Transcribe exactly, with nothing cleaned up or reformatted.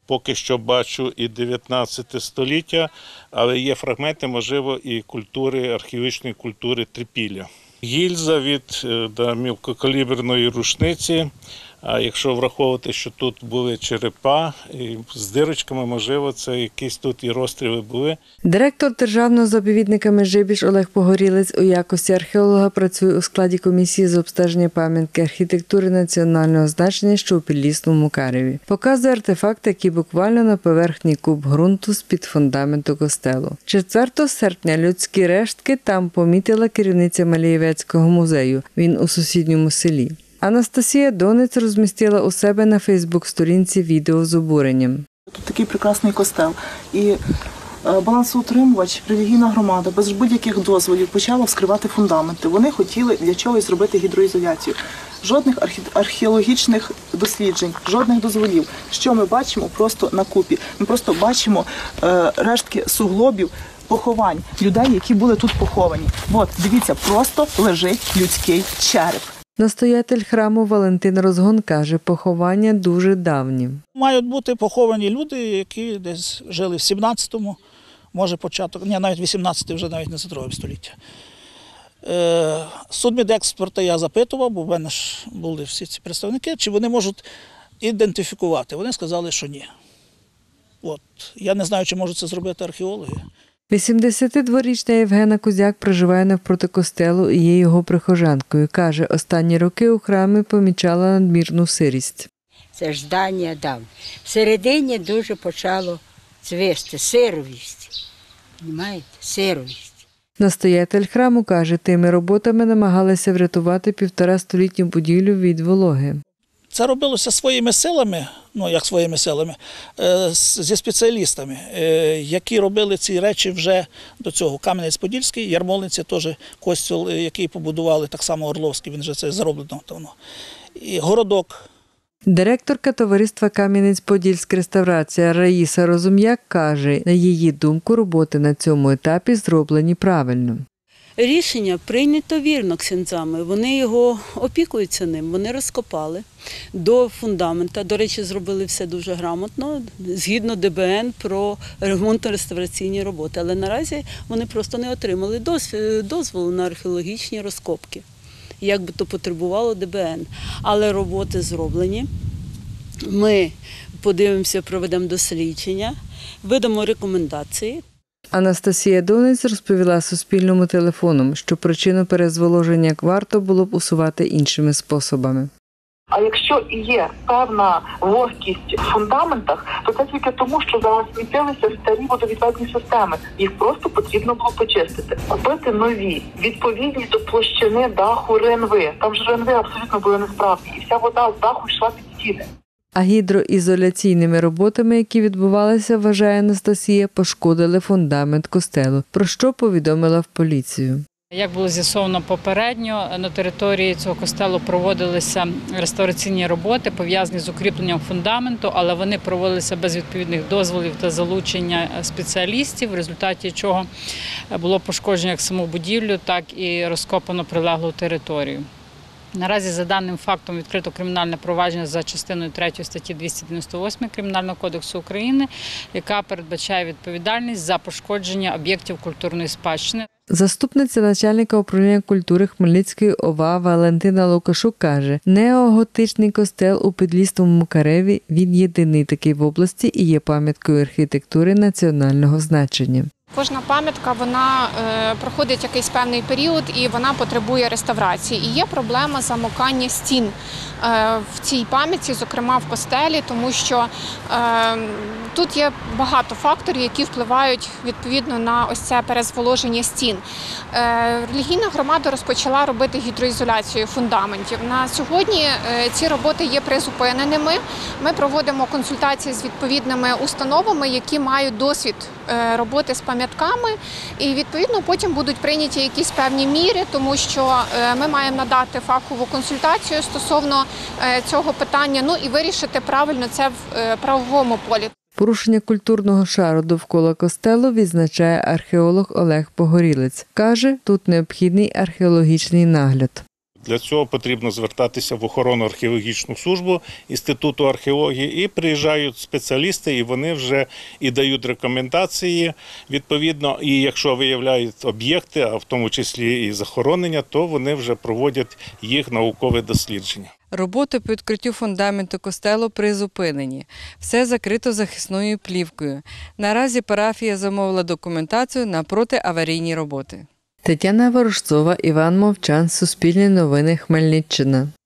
поки що бачу і дев'ятнадцяте століття, але є фрагменти, можливо, і культури, археологічної культури трипілля. Гільза від да, мілкокаліберної рушниці, а якщо враховувати, що тут були черепа і з дирочками, можливо, це якісь тут і розстріли були. Директор Державного заповідника Межибіж Олег Погорілець у якості археолога працює у складі комісії з обстеження пам'ятки архітектури національного значення, що у Підлісному Мукареві. Показує артефакти, які буквально на поверхні куб ґрунту з-під фундаменту костелу. четвертого серпня людські рештки там помітила керівниця Малієвецького музею. Він у сусідньому селі. Анастасія Донець розмістила у себе на фейсбук-сторінці відео з обуренням. Тут такий прекрасний костел. І балансоутримувач, релігійна громада без будь-яких дозволів почала вскривати фундаменти. Вони хотіли для чогось зробити гідроізоляцію. Жодних археологічних досліджень, жодних дозволів. Що ми бачимо просто на купі? Ми просто бачимо е, рештки суглобів, поховань людей, які були тут поховані. От, дивіться, просто лежить людський череп. Настоятель храму Валентин Розгон каже, поховання дуже давні. Мають бути поховані люди, які десь жили в сімнадцятому, може початок, ні, навіть вісімнадцятому, вже навіть не за друге століття. Е, судмедексперта я запитував, бо в мене ж були всі ці представники, чи вони можуть ідентифікувати. Вони сказали, що ні. От. Я не знаю, чи можуть це зробити археологи. вісімдесятидворічна Євгена Кузяк проживає навпроти костелу і є його прихожанкою. Каже, останні роки у храмі помічала надмірну сирість. Це ж здання давнє. Всередині дуже почало цвісти, сировість. Понимаєте? Сировість. Настоятель храму каже, тими роботами намагалися врятувати півторастолітню будівлю від вологи. Це робилося своїми силами, ну як своїми силами, зі спеціалістами, які робили ці речі вже до цього. Кам'янець-Подільський, Ярмолинці теж костюл, який побудували, так само Орловський, він вже це зароблено давно. І городок. Директорка товариства «Кам'янець-Подільська реставрація» Раїса Розум'як каже, на її думку, роботи на цьому етапі зроблені правильно. Рішення прийнято вірно ксьондзами, вони його опікуються ним, вони розкопали до фундамента. До речі, зробили все дуже грамотно, згідно Д Б Н про ремонтно-реставраційні роботи. Але наразі вони просто не отримали дозволу на археологічні розкопки, як би то потребувало Д Б Н. Але роботи зроблені, ми подивимося, проведемо дослідження, видамо рекомендації. Анастасія Донець розповіла Суспільному телефоном, що причину перезволоження варто було б усувати іншими способами. А якщо і є певна вогкість в фундаментах, то це тільки тому, що засмітилися старі водовідведені системи. Їх просто потрібно було почистити. Купити нові, відповідні до площини даху РНВ. Там ж РНВ абсолютно були несправні. І вся вода з даху йшла під стіни. А гідроізоляційними роботами, які відбувалися, вважає Анастасія, пошкодили фундамент костелу, про що повідомила в поліцію. Як було з'ясовано попередньо, на території цього костелу проводилися реставраційні роботи, пов'язані з укріпленням фундаменту, але вони проводилися без відповідних дозволів та залучення спеціалістів, в результаті чого було пошкоджено як саму будівлю, так і розкопано прилеглу територію. Наразі за даним фактом відкрито кримінальне провадження за частиною третьої статті двісті дев'яносто восьмої Кримінального кодексу України, яка передбачає відповідальність за пошкодження об'єктів культурної спадщини. Заступниця начальника управління культури Хмельницької О В А Валентина Лукашук каже, неоготичний костел у Підлісному Мукареві, він єдиний такий в області і є пам'яткою архітектури національного значення. Кожна пам'ятка, вона е, проходить якийсь певний період і вона потребує реставрації. І є проблема замокання стін е, в цій пам'ятці, зокрема в костелі, тому що е, тут є багато факторів, які впливають відповідно на ось це перезволоження стін. Е, релігійна громада розпочала робити гідроізоляцію фундаментів. На сьогодні е, ці роботи є призупиненими. Ми проводимо консультації з відповідними установами, які мають досвід е, роботи з пам'ятками. І, відповідно, потім будуть прийняті якісь певні міри, тому що ми маємо надати фахову консультацію стосовно цього питання, ну і вирішити правильно це в правовому полі. Порушення культурного шару довкола костелу відзначає археолог Олег Погорілець. Каже, тут необхідний археологічний нагляд. Для цього потрібно звертатися в охоронну археологічну службу Інституту археології, і приїжджають спеціалісти, і вони вже і дають рекомендації відповідно. І якщо виявляють об'єкти, а в тому числі і захоронення, то вони вже проводять їх наукове дослідження. Роботи по відкриттю фундаменту костелу призупинені. Все закрито захисною плівкою. Наразі парафія замовила документацію на протиаварійні роботи. Тетяна Ворожцова, Іван Мовчан, Суспільне новини, Хмельниччина.